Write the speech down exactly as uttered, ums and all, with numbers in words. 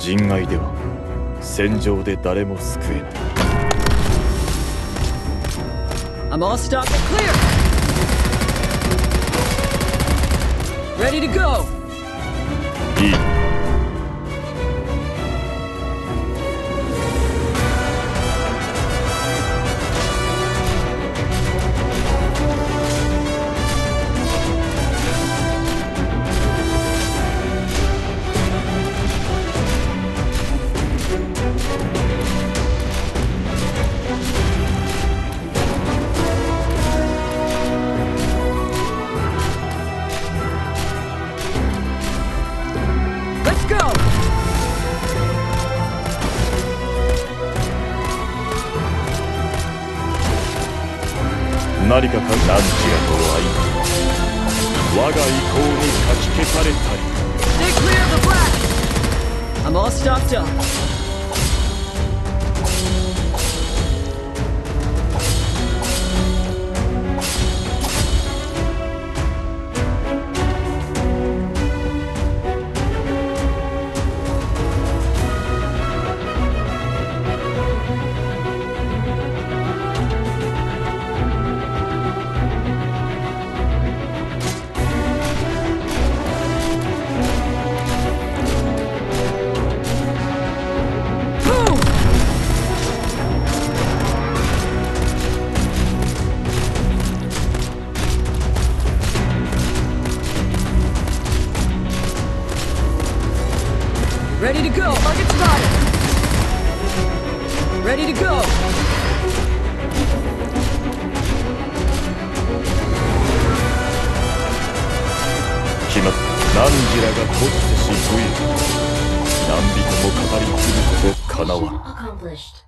人愛では戦場で誰も救えない。 I'm all stocked and clear. Ready to go. いい。何かか何時やと相手我が意向にかき消されたり。 Stay clear of the blast. I'm all stocked up. Ready to go. Target spotted. Ready to go. 決まった。何時らがこってし V。何人も語り継ぐことかなわん。